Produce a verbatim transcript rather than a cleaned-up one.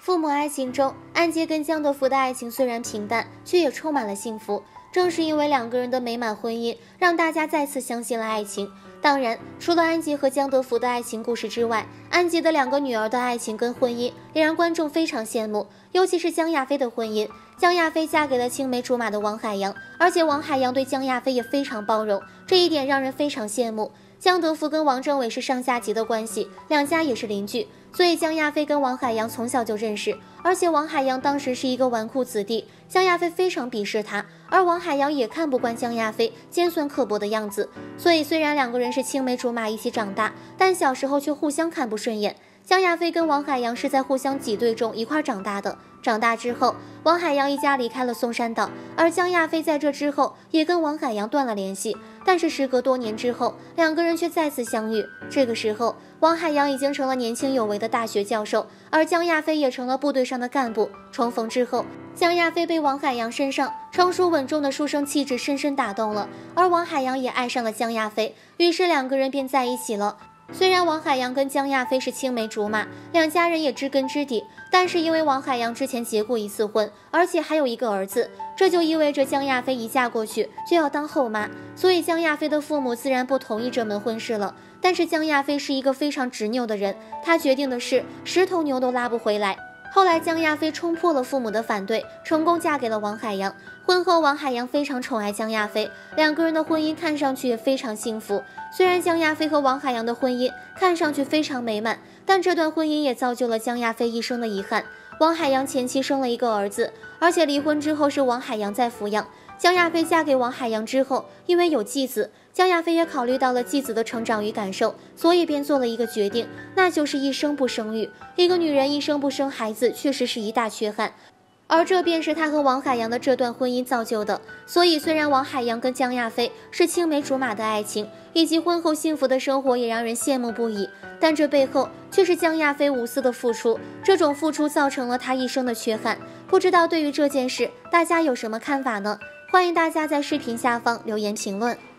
父母爱情中，安杰跟江德福的爱情虽然平淡，却也充满了幸福。正是因为两个人的美满婚姻，让大家再次相信了爱情。当然，除了安杰和江德福的爱情故事之外，安杰的两个女儿的爱情跟婚姻也让观众非常羡慕，尤其是江亚飞的婚姻。江亚飞嫁给了青梅竹马的王海洋，而且王海洋对江亚飞也非常包容，这一点让人非常羡慕。江德福跟王政委是上下级的关系，两家也是邻居，所以江亚飞跟王海洋从小就认识，而且王海洋当时是一个纨绔子弟，江亚飞非常鄙视他，而王海洋也看不惯江亚飞尖酸刻薄的样子，所以虽然两个人是青梅竹马一起长大，但小时候却互相看不顺眼。江亚飞跟王海洋是在互相挤兑中一块长大的，长大之后，王海洋一家离开了松山岛，而江亚飞在这之后也跟王海洋断了联系。但是时隔多年之后，两个人却再次相遇。这个时候，王海洋已经成了年轻有为的大学教授，而江亚飞也成了部队上的干部。重逢之后，江亚飞被王海洋身上成熟稳重的书生气质深深打动了，而王海洋也爱上了江亚飞，于是两个人便在一起了。虽然王海洋跟江亚飞是青梅竹马，两家人也知根知底，但是因为王海洋之前结过一次婚，而且还有一个儿子，这就意味着江亚飞一嫁过去就要当后妈，所以江亚飞的父母自然不同意这门婚事了。但是江亚飞是一个非常执拗的人，他决定的是十头牛都拉不回来。后来江亚飞冲破了父母的反对，成功嫁给了王海洋。婚后王海洋非常宠爱江亚飞，两个人的婚姻看上去也非常幸福。虽然江亚飞和王海洋的婚姻看上去非常美满，但这段婚姻也造就了江亚飞一生的遗憾。王海洋前妻生了一个儿子，而且离婚之后是王海洋在抚养。江亚飞嫁给王海洋之后，因为有继子，江亚飞也考虑到了继子的成长与感受，所以便做了一个决定，那就是一生不生育。一个女人一生不生孩子，确实是一大缺憾，而这便是她和王海洋的这段婚姻造就的。所以虽然王海洋跟江亚飞是青梅竹马的爱情，以及婚后幸福的生活也让人羡慕不已，但这背后却是江亚飞无私的付出，这种付出造成了她一生的缺憾。不知道对于这件事大家有什么看法呢？欢迎大家在视频下方留言评论。